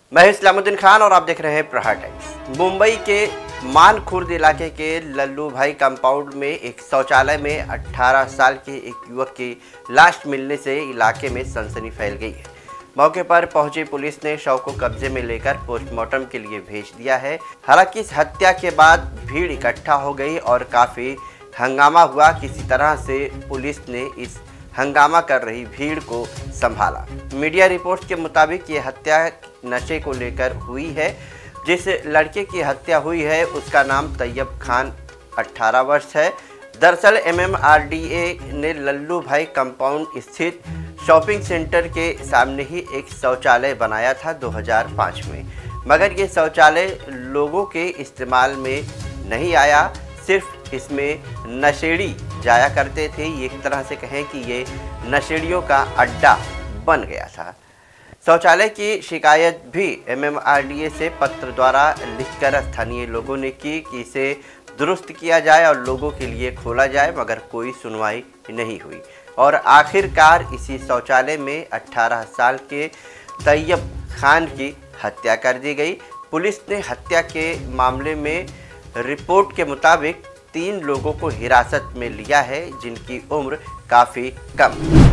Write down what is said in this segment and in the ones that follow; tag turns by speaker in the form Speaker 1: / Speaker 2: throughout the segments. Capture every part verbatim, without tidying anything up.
Speaker 1: मैं इस्लामुद्दीन खान और आप देख रहे हैं प्रहार टाइम्स। मुंबई के मानखुर्द इलाके के लल्लू भाई कंपाउंड में एक शौचालय में अठारह साल के एक युवक की लाश मिलने से इलाके में सनसनी फैल गई है। मौके पर पहुंची पुलिस ने शव को कब्जे में लेकर पोस्टमार्टम के लिए भेज दिया है। हालांकि इस हत्या के बाद भीड़ इकट्ठा हो गई और काफ़ी हंगामा हुआ। किसी तरह से पुलिस ने इस हंगामा कर रही भीड़ को संभाला। मीडिया रिपोर्ट्स के मुताबिक ये हत्या नशे को लेकर हुई है। जिस लड़के की हत्या हुई है उसका नाम तैयब खान अठारह वर्ष है। दरअसल M M R D A ने लल्लू भाई कंपाउंड स्थित शॉपिंग सेंटर के सामने ही एक शौचालय बनाया था दो हज़ार पाँच में, मगर ये शौचालय लोगों के इस्तेमाल में नहीं आया। सिर्फ इसमें नशेड़ी जाया करते थे। एक तरह से कहें कि ये नशेड़ियों का अड्डा बन गया था। शौचालय की शिकायत भी M M R D A से पत्र द्वारा लिखकर स्थानीय लोगों ने की कि इसे दुरुस्त किया जाए और लोगों के लिए खोला जाए, मगर कोई सुनवाई नहीं हुई और आखिरकार इसी शौचालय में अठारह साल के तैयब खान की हत्या कर दी गई। पुलिस ने हत्या के मामले में रिपोर्ट के मुताबिक तीन लोगों को हिरासत में लिया है, जिनकी उम्र काफ़ी कम।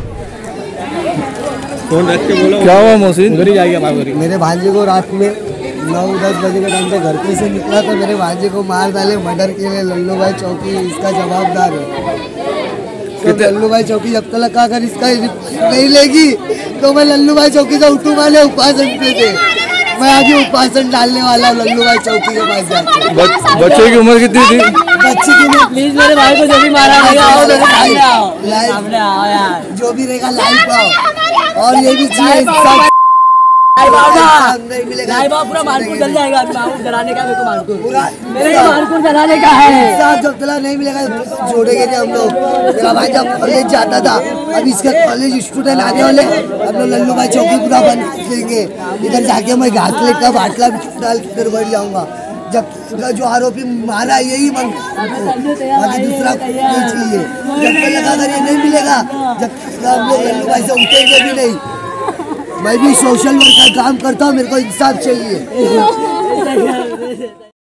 Speaker 2: क्या हुआ मोहसिन?
Speaker 3: मेरे भांजे को रात में नौ दस बजे के टाइम पे घर पे से निकला तो मेरे भांजे को मार डाले। मर्डर के लिए लल्लू भाई चौकी इसका जवाबदार है। तो लल्लू भाई चौकी जब तक अगर इसका नहीं लेगी तो मैं लल्लू भाई चौकी से उठूंगा। ले उपासन पे थे, मैं अभी उपासन डालने वाला हूँ लल्लू भाई चौकी के पास जाके।
Speaker 2: बच्चे की उम्र कितनी थी?
Speaker 3: बच्चे की उम्र प्लीज मेरे भाई को जो भी मारा जो भी रहेगा लाइव आओ। और ये भी चीज नहीं मिलेगा, पूरा मानपुर जल जाएगा। जलाने का मेरे को मानपुर मेरे मानपुर जलाने का है। साहब जब तला नहीं मिलेगा छोड़ेंगे नहीं हम लोग। मेरा भाई जब कॉलेज जाता था, अब इसके कॉलेज स्टूडेंट आने वाले, हम लोग लल्लू भाई चौकी पूरा बंद देंगे। इधर जाके मैं घासले का बाटला भी डाल के इधर बढ़ जाऊंगा। जब जो आरोपी मारा यही मन बाकी दूसरा नहीं चाहिए। जब तक लगा अगर ये नहीं मिलेगा, जब तक हम लोग लल्लू भाई से उठेंगे भी नहीं। मैं भी सोशल वर्क का काम करता हूँ, मेरे को इंसाफ चाहिए।